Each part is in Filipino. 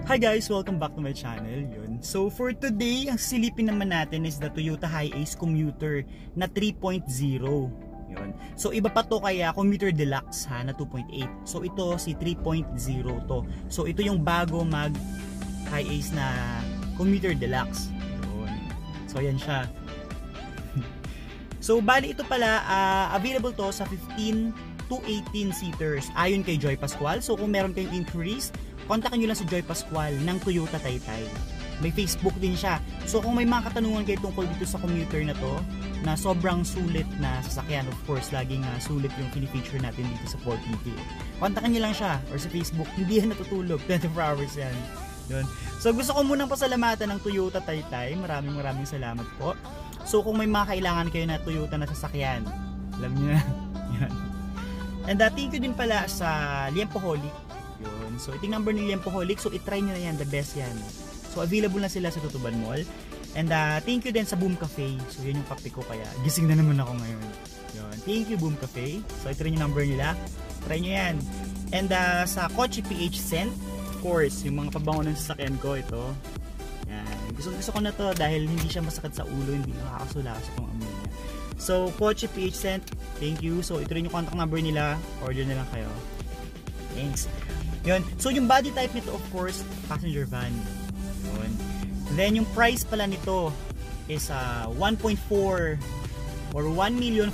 Hi guys! Welcome back to my channel. Yun. So for today, ang silipin naman natin is the Toyota Hiace Commuter na 3.0. Yun. So iba pa to kaya Commuter Deluxe ha, na 2.8. So ito si 3.0 to. So ito yung bago mag Hiace na Commuter Deluxe. Yun. So yan siya. So bali ito pala, available to sa 15 to 18 seaters ayon kay Joy Pascual. So kung meron kayong inquiries, kontakin nyo lang si Joy Pascual ng Toyota Taytay. May Facebook din siya. So kung may mga katanungan kayo tungkol dito sa commuter na to, na sobrang sulit na sasakyan, of course, laging sulit yung fini-feature natin dito sa Ford TV. Kontakin nyo lang siya or sa Facebook. Hindi yan natutulog. 24 hours yan. Yun. So gusto ko munang pasalamatan ng Toyota Taytay. Maraming salamat po. So kung may mga kailangan kayo na Toyota na sasakyan, alam nyo na. Yan. And thank you din pala sa Liempoholic. Yun. So ito yung number ni Liempoholic. So itry nyo na yan. The best yan. So available na sila sa Tutuban Mall. And thank you din sa Boom Cafe. So yun yung kape ko kaya gising na naman ako ngayon. Yun. Thank you Boom Cafe. So ito rin yung number nila. Try nyo yan. And sa Kotse PH Scent, of course, yung mga pabango ng sasakyan ko ito. Yan. Gusto ko na to dahil hindi siya masakit sa ulo. Hindi nakakasulasok ang amoy niya. So Kotse PH Scent, thank you. So ito rin yung contact number nila. Order na lang kayo. Thanks. Yun. So yung body type nito, of course, passenger van. Yun. Then yung price pala nito is 1.4 or 1,480,000.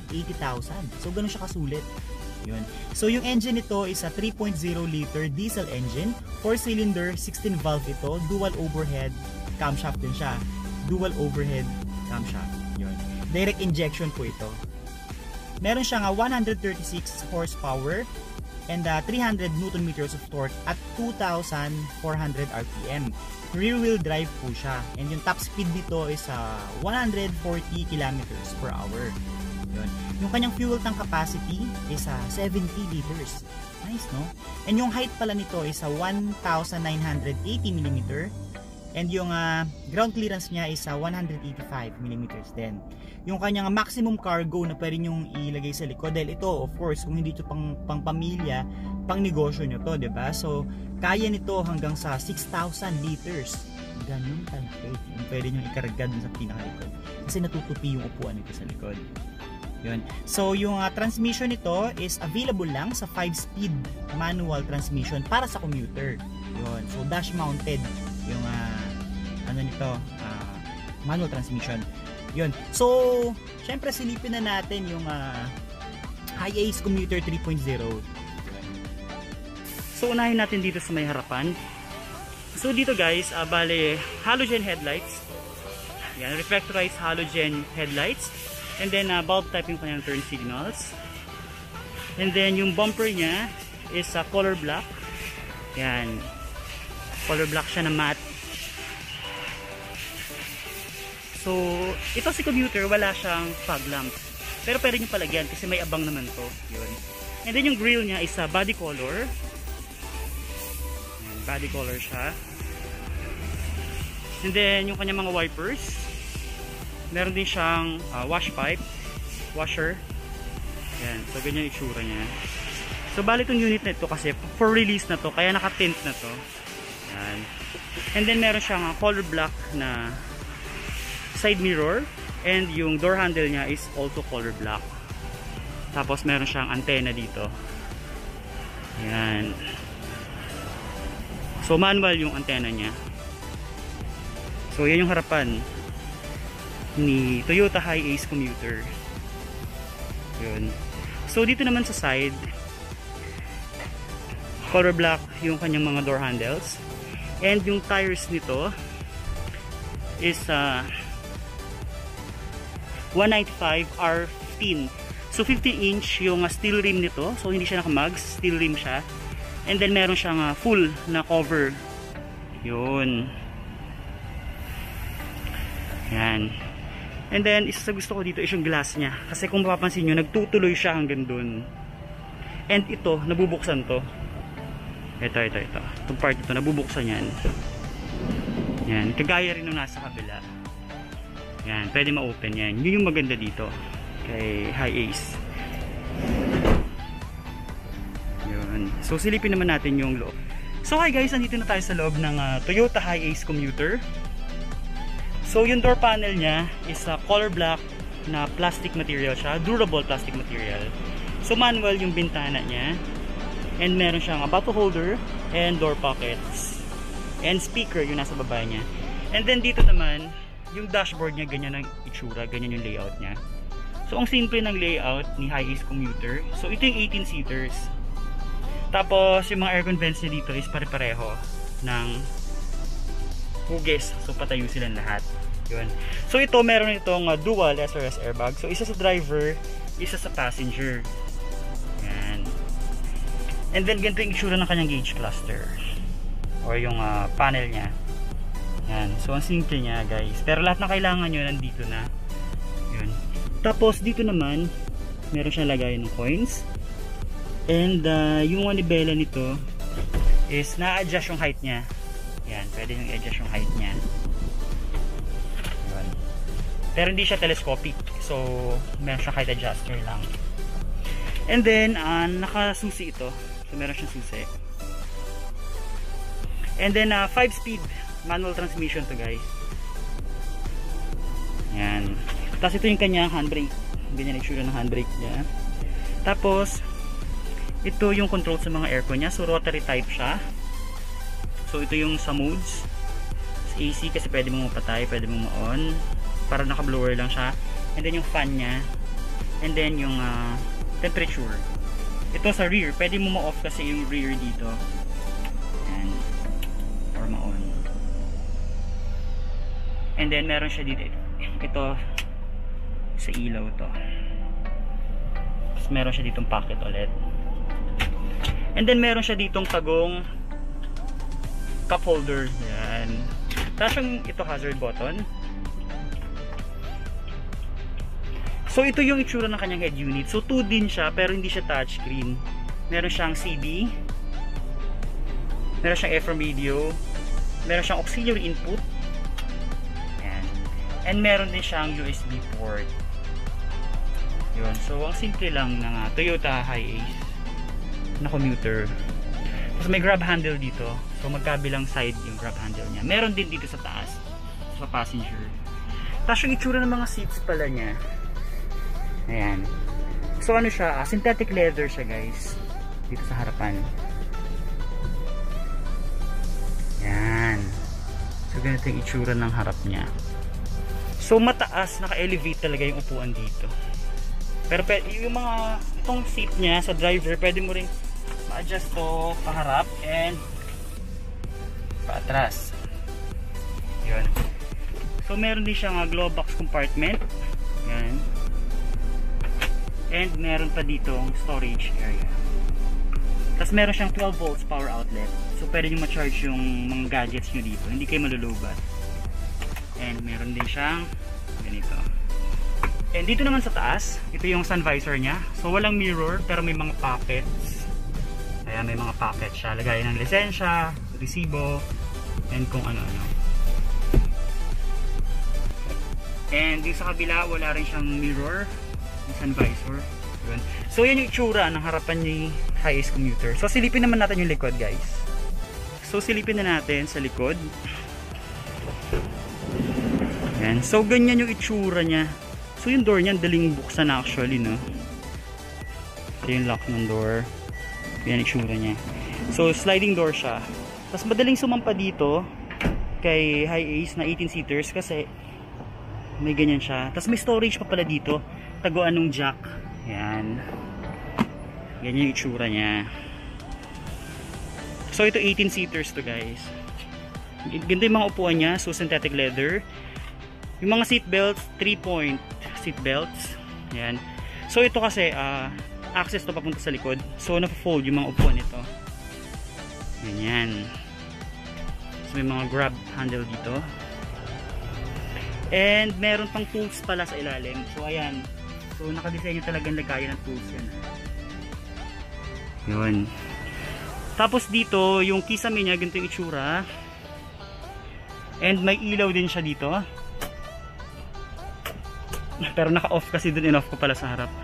So ganun siya kasulit. Yun. So yung engine nito is a 3.0 liter diesel engine, 4-cylinder, 16 valve ito, dual overhead camshaft din siya. Dual overhead camshaft. Yun. Direct injection po ito. Meron siyang 136 horsepower and 300 Newton meters of torque at 2,400 RPM. Rear wheel drive po siya. And yung top speed dito is 140 kilometers per hour. Yun. Yung kanyang fuel tank capacity is 70 liters. Nice, no? And yung height pala nito is 1,980 mm. And yung ground clearance niya is 185 mm din. Yung kanyang maximum cargo na pwede nyong ilagay sa likod, dahil ito, of course, kung hindi ito pang pamilya, pang negosyo nyo to, diba? So, kaya nito hanggang sa 6,000 liters. Ganun kalaki. Yung pwede nyong ikarga dun sa pinakalikod. Kasi natutupi yung upuan nito sa likod. Yun. So, yung transmission nito is available lang sa 5-speed manual transmission para sa commuter. Yun. So, dash mounted yung ano nito, manual transmission. Yun. So, syempre silipin na natin yung Hiace Commuter 3.0. So, unahin natin dito sa may harapan. So, dito guys, bale, halogen headlights. Yan, reflectorized halogen headlights. And then, bulb type yung kanyang turn signals. And then, yung bumper niya is color black. Yan. Color black siya na matte. So, ito si commuter, wala siyang fog lamp. Pero pwede nyo palagyan kasi may abang naman to. Yun. And then yung grille niya is body color. Ayan, body color siya. And then yung kanyang mga wipers. Meron din siyang wash pipe. Washer. Ayan, so ganyan yung itsura niya. So bali itong unit na ito kasi for release na to, kaya naka-tint na to. Ayan. And then meron siyang color black na side mirror, and yung door handle niya is also color black. Tapos meron siyang antenna dito. Ayan. So manual yung antenna niya. So yan yung harapan ni Toyota Hiace Commuter. Yun. So dito naman sa side, color black yung kanyang mga door handles, and yung tires nito is 195 R15. So 15-inch yung steel rim nito. So hindi siya naka-mugs, steel rim siya. And then meron siyang full na cover. Yun. Yan. And then isa sa gusto ko dito is yung glass niya. Kasi kung mapapansin nyo, nagtutuloy siya hanggang dun. And ito, nabubuksan to. Ito. Itong part ito, nabubuksan yan. Yan. Kagaya rin nung nasa kabila. Yan, pwede ma-open yan. Yun yung maganda dito kay Hiace. Yun. So silipin naman natin yung loob. So hi guys, nandito na tayo sa loob ng Toyota Hiace Commuter. So yung door panel niya is color black na plastic material siya, durable plastic material. So manual yung bintana niya. And meron siyang bottle holder and door pockets. And speaker yung nasa baba niya. And then dito naman, yung dashboard niya ganyan ang itsura, ganyan yung layout niya. So ang simple ng layout ni Hiace Commuter. So ito yung 18 seaters. Tapos yung mga aircon vents niya dito is pare-pareho ng hugis. So patayo silang lahat. Yun. So ito meron itong dual SRS airbag. So isa sa driver, isa sa passenger. Yan. And then ganito yung itsura ng kanyang gauge cluster or yung panel niya. Yan. So ang simple niya guys. Pero lahat na kailangan nyo nandito na. Yun. Tapos dito naman meron siyang lagayan ng coins. And yung manibela nito is na-adjust yung height niya. Yan. Pwede nyo i-adjust yung height niya. Yun. Pero hindi siya telescopic. So meron siyang height adjuster lang. And then nakasusi ito. So meron siyang susi. And then 5-speed manual transmission to guys. Yan. Tapos ito yung kanyang handbrake. Ganyan yung itsura ng handbrake niya. Tapos ito yung control sa mga aircon niya. So rotary type siya. So ito yung sa modes. Sa AC kasi pwede mong mapatay, pwede mong ma-on. Para naka-blower lang siya. And then yung fan niya. And then yung temperature. Ito sa rear, pwede mo ma-off kasi yung rear dito. Ayan. Or ma-on. And then meron siya dito. Ito sa ilaw to. Tapos meron siya ditong pocket ulit. And then meron siya ditong tagong cup holder. Yan. Tapos yung ito hazard button. So ito yung itsura ng kanyang head unit. So 2 din siya pero hindi siya touchscreen. Meron siyang CD. Meron siyang FM radio. Meron siyang auxiliary input. Yan. And meron din siyang USB port. Yun. So ang simple lang ng Toyota Hiace na commuter. Tapos may grab handle dito. So magkabilang side yung grab handle niya. Meron din dito sa taas. Sa passenger. Tapos yung itsura ng mga seats pala niya. Ayan. So ano siya, synthetic leather siya guys. Dito sa harapan. Yan. So ganito yung itsura ng harap niya. So mataas, naka-elevate talaga yung upuan dito. Pero yung mga, itong seat niya sa driver, pwede mo rin ma-adjust to paharap and paatras. Yun. So meron din siyang glove box compartment. Yan. And meron pa ditong storage area. Tapos meron siyang 12 volts power outlet. So pwede nyo ma-charge yung mga gadgets nyo dito. Hindi kayo malulubat. And meron din siyang ganito. And dito naman sa taas, ito yung sun visor niya. So walang mirror pero may mga pockets. Ayan, may mga pockets siya. Lagayan ng lisensya, resibo, and kung ano-ano. And dito sa kabila, wala rin siyang mirror. Sun visor. Yun. So yan yung itsura ng harapan ni Hiace Commuter. So silipin naman natin yung likod guys. So silipin na natin sa likod. Yan. So ganyan yung itsura niya. So yung door niya daling buksan actually, no. Ito yung lock ng door. Yan yung itsura niya. So sliding door siya. Tapos madaling sumampa dito kay Hiace na 18 seaters kasi may ganyan siya. Tapos may storage pa pala dito. Taguan ng jack. Yan. Ganyan yung itsura niya. So ito 18 seaters to guys. Ganda yung mga upuan niya. So synthetic leather. Yung mga seat belts, 3-point seat belts. Yan. So ito kasi access to papunta sa likod. So na-fold yung mga upuan nito. Ganyan. So may mga grab handle dito. And meron pang tools pala sa ilalim. So ayan. So nakadesign nyo talagang lagayan ng tools yan. Yun. Tapos dito, yung kisame niya, ganito yung itsura. And may ilaw din siya dito. Pero naka-off kasi dun, in-off ko pala sa harap.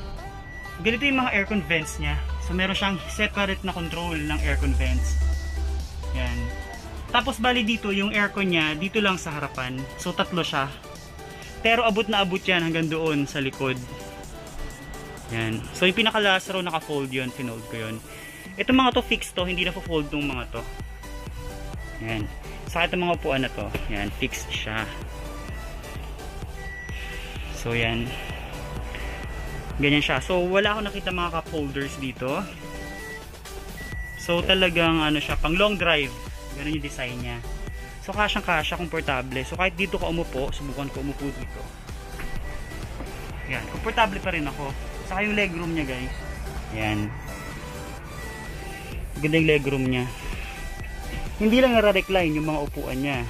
Ganito yung mga aircon vents niya. So meron siyang separate na control ng aircon vents. Yan. Tapos bali dito, yung aircon niya, dito lang sa harapan. So tatlo siya. Pero abot na abot yan hanggang doon sa likod. Yan. So yung pinaka last row naka-fold yun. Finold ko yun. Itong mga to fixed to, hindi na fold tong mga to. Yan. Sa itong mga upuan na to, yan, fixed siya. So yan. Ganyan siya. So wala akong nakita mga cup holders dito. So talagang ano siya, pang long drive. Ganun yung design niya. So kasyang-kasya, komportable. So kahit dito ka umupo, subukan ko umupo dito. Yan, komportable pa rin ako. Saka yung legroom niya, guys. Yan. Ganda yung legroom niya. Hindi lang nare-recline yung mga upuan niya.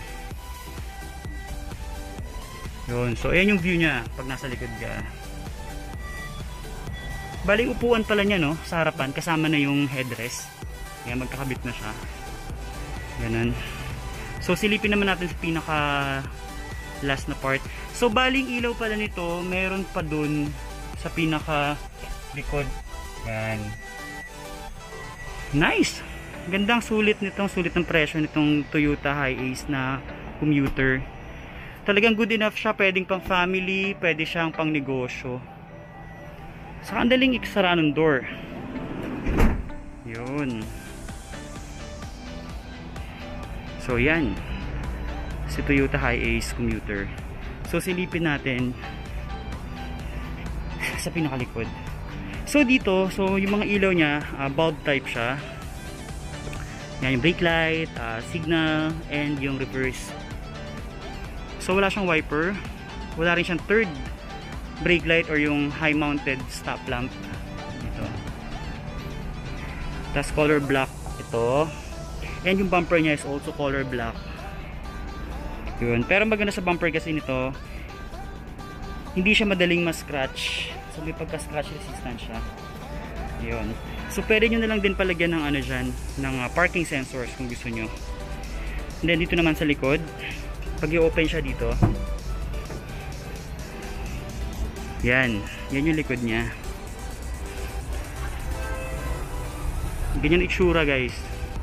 Yun. So ayan yung view niya pag nasa likod ka. Bali upuan pala niya, no, sa harapan kasama na yung headrest. Yan, magkakabit na siya. Ganun. So silipin naman natin sa pinaka last na part. So baling ilaw pala nito, meron pa dun sa pinaka likod. Yan. Nice. Gandang sulit nitong, sulit ng presyo nitong Toyota Hi-Ace na commuter. Talagang good enough siya, pwedeng pang family, pwede siyang pang negosyo. Sa kandaling iksara ng door. Yun. So yan, si Toyota Hi-Ace commuter. So silipin natin sa pinakalikod. So dito, so yung mga ilaw niya, bulb type siya. Yan yung brake light, signal, and yung reverse. So wala siyang wiper, wala rin siyang third brake light or yung high mounted stop lamp. Ito. Tas color black ito. And yung bumper niya is also color black. Yun. Pero maganda sa bumper kasi nito, hindi siya madaling ma-scratch. So may pagka-scratch resistant siya. Yun. So pwede nyo na lang din palagyan ng ano dyan, ng parking sensors kung gusto nyo. And then dito naman sa likod, pag i-open siya dito, yan. Yan yung likod niya. Ganyan itsura, guys.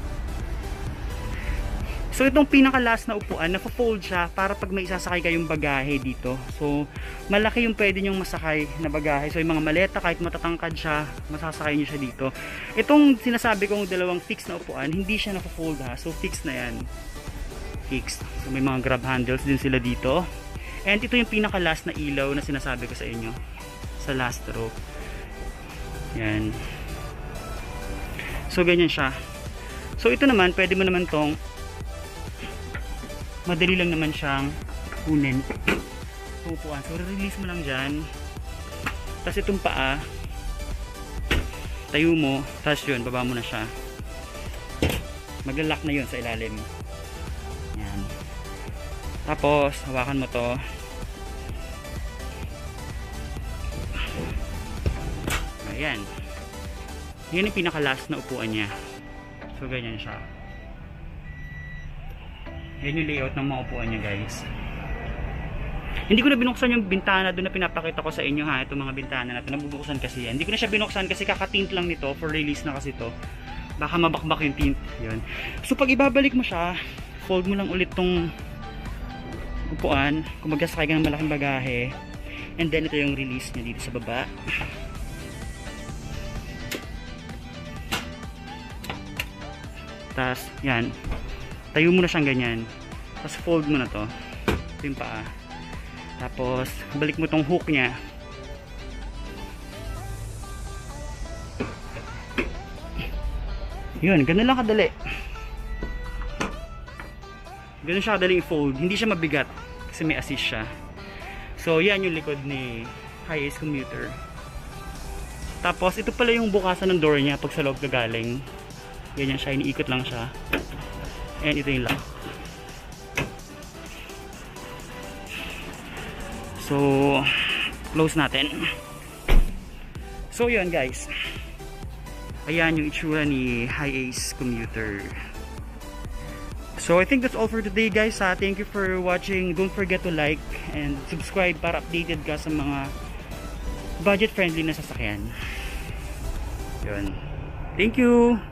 So itong pinaka last na upuan, naka-fold siya para pag may isasakay kayong bagahe dito. So malaki yung pwede nyong masakay na bagahe. So yung mga maleta, kahit matatangkad siya, masasakay nyo siya dito. Itong sinasabi kong dalawang fixed na upuan, hindi siya naka-fold ha. So fixed na yan. Fixed. So may mga grab handles din sila dito. And ito yung pinaka last na ilaw na sinasabi ko sa inyo. Sa last row. Yan. So ganyan siya. So ito naman, pwede mo naman tong madali lang naman siyang kunin. Upuan. So release mo lang dyan. Tapos itong paa, tayo mo, tapos yun, baba mo na siya. Mag-lock na yun sa ilalim. Yan. Tapos hawakan mo to. Ayan. Yan yung pinaka last na upuan niya. So ganyan siya. Yan yung layout ng mga upuan niya, guys. Hindi ko na binuksan yung bintana doon na pinapakita ko sa inyo ha. Itong mga bintana na ito, nabubuksan kasi yan. Hindi ko na siya binuksan kasi kakatint lang nito. For release na kasi to. Baka mabakbak yung tint. Yun. So pag ibabalik mo siya, fold mo lang ulit tong upuan. Kung magasakay ka ng malaking bagahe. And then ito yung release niya dito sa baba. Tapos yan, tayo mo na siyang ganyan. Tapos fold mo na to. Ito yung paa. Tapos balik mo tong hook niya. Yun, ganun lang kadali. Ganun siya kadali i-fold. Hindi siya mabigat kasi may assist siya. So yan yung likod ni Hi-Ace commuter. Tapos ito pala yung bukasan ng door niya pag sa loob gagaling. Ganyan siya, iniikot lang siya. And ito yung lock. So close natin. So yun, guys. Ayan yung itsura ni Hi-Ace commuter. So I think that's all for today, guys. Thank you for watching. Don't forget to like and subscribe para updated ka sa mga budget friendly na sasakyan. Yun. Thank you.